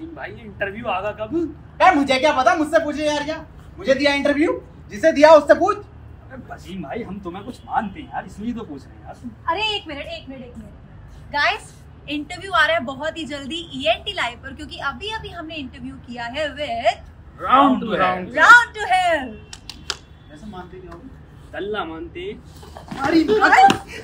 वसीम भाई इंटरव्यू आगा कब? मुझे क्या पता, मुझसे पूछे यार। क्या मुझे दिया इंटरव्यू? जिसे दिया उससे पूछ। अरे वसीम भाई हम तुम्हें कुछ मानते हैं यार, इसलिए तो पूछ रहे हैं यार। अरे एक मिनट गाइस, इंटरव्यू आ रहा है बहुत ही जल्दी ENT लाइव पर, क्योंकि अभी अभी हमने इंटरव्यू किया है विद राउंड टू हेल। ऐसे मानते क्या हो? तल्ला मानते। अरे